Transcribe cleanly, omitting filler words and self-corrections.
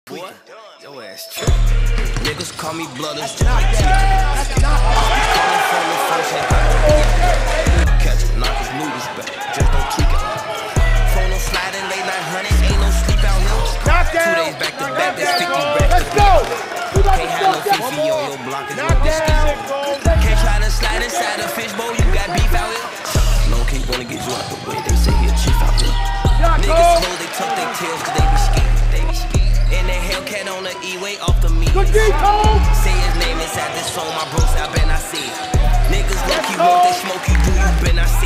boy. Your ass trippin'. Niggas call me blooders just like T.I. Calling from the first and catch him, knock his noodles back, just don't tweak it. Phone on sliding, late night hunting, ain't no sleep out here. 2 days back to back, that's 50 racks. Let's go! Can't have no Fifi on your block, it's no biscuits. Can't try to slide inside a fishbowl, you got beef out here. No, can't wanna get you out the way, they say he a chief out here. Niggas hold, they tuck their tails cause they be scared. And that Hellcat on the E-way off the meat. Say his name inside this phone, my bros, I bet I see it. Niggas low-key want that smoky, do you been I see